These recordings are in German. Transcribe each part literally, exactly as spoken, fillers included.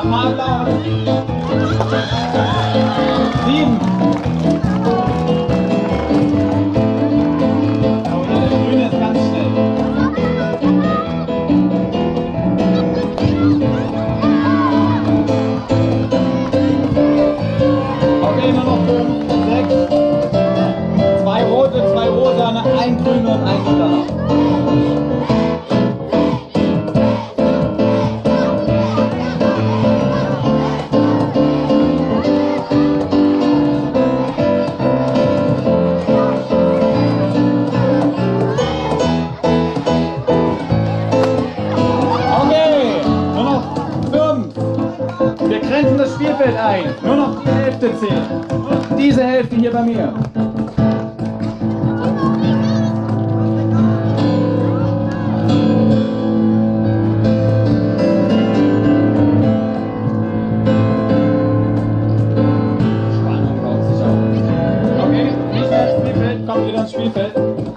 Nochmal Applaus. Sieben. Oh, hier, der Grüne ist ganz schnell. Okay, nur noch fünf, sechs. Zwei rote, zwei rosa, ein grüne und ein lila. Das Spielfeld ein. Nur noch die Hälfte zählt. Diese Hälfte hier bei mir. Spannung baut sich auf. Okay, nicht mehr ins Spielfeld, kommt wieder ins Spielfeld.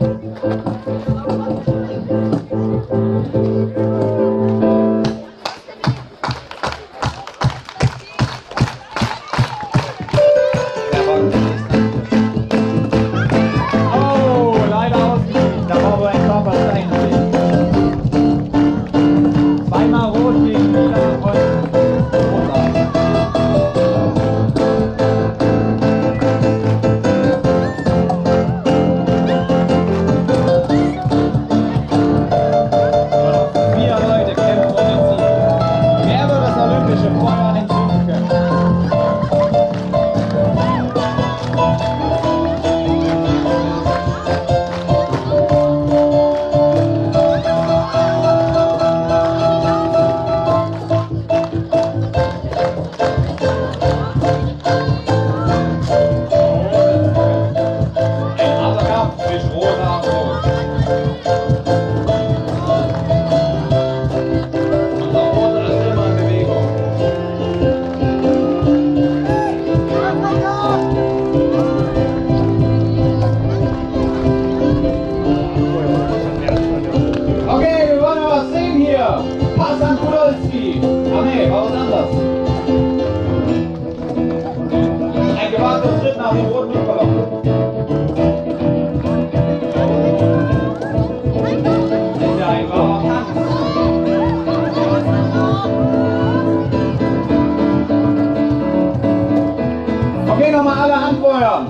Okay, nochmal alle anfeuern.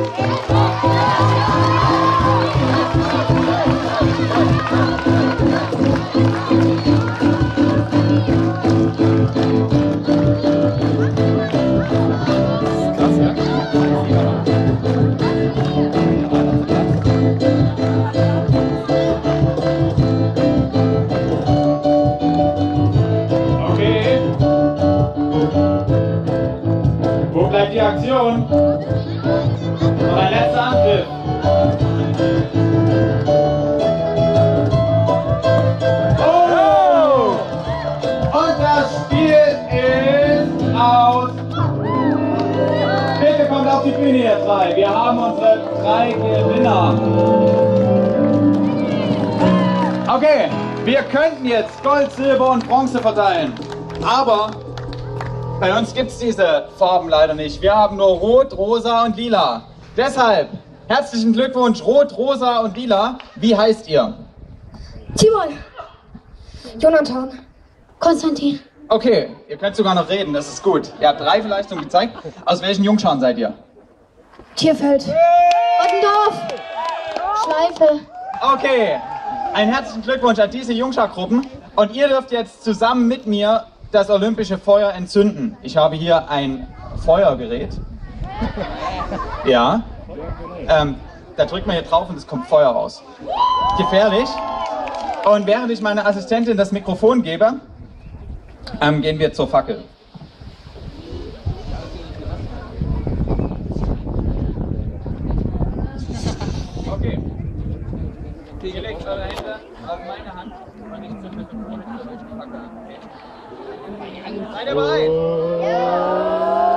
Krass, ja? Okay. Wo bleibt die Aktion? Noch ein letzter Angriff. Oh! Und das Spiel ist aus. Bitte kommt auf die Bühne, ihr drei. Wir haben unsere drei Gewinner. Okay, wir könnten jetzt Gold, Silber und Bronze verteilen. Aber bei uns gibt es diese Farben leider nicht. Wir haben nur Rot, Rosa und Lila. Deshalb herzlichen Glückwunsch, Rot, Rosa und Lila. Wie heißt ihr? Timon, Jonathan, Konstantin. Okay, ihr könnt sogar noch reden, das ist gut. Ihr habt Reifeleistung gezeigt. Aus welchen Jungscharen seid ihr? Tierfeld. Ottendorf. Schleife. Okay, einen herzlichen Glückwunsch an diese Jungschargruppen. Und ihr dürft jetzt zusammen mit mir das olympische Feuer entzünden. Ich habe hier ein Feuergerät. Ja. Ähm, da drückt man hier drauf und es kommt Feuer raus. Gefährlich. Und während ich meiner Assistentin das Mikrofon gebe, ähm, gehen wir zur Fackel. Okay. Ihr legt eure Hände auf meine Hand und ich zünde mit dem Mund für euch die Fackel an. Okay? Seid ihr bereit? Ja!